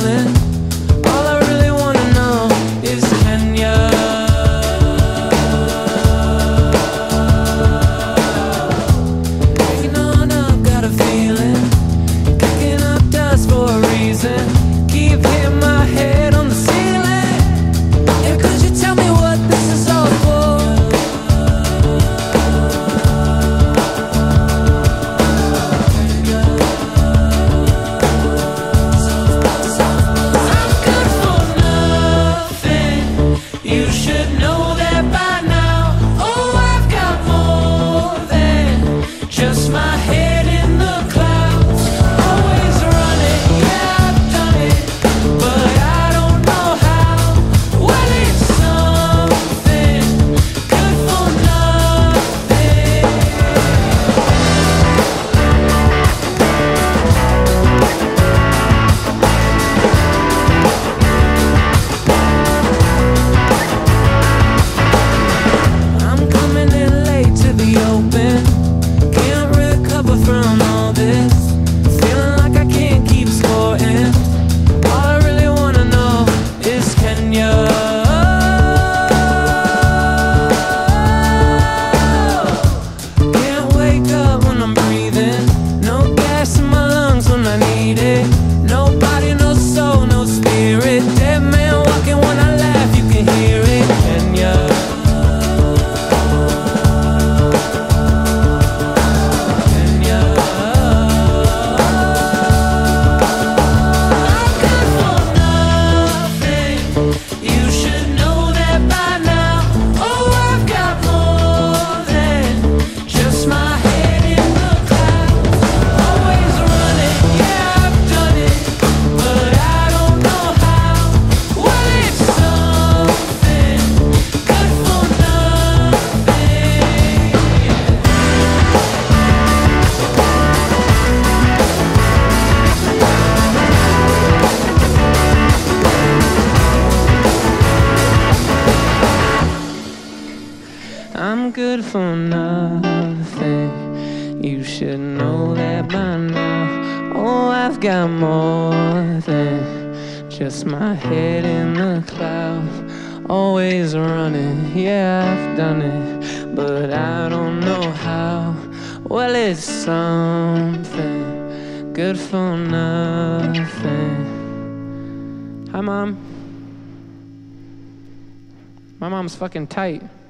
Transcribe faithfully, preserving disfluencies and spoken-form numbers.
feeling. All I really wanna know is can ya? Waking on up, got a feeling. Kicking up dust for a reason. Keep hitting my head on the ceiling. Yeah, could you tell me what this is all for? I'm good for nothing. You should know that by now. Oh, I've got more than just my head in the clouds. Always running, yeah, I've done it, but I don't know how. Well, it's something good for nothing. Hi, Mom. My mom's fucking tight.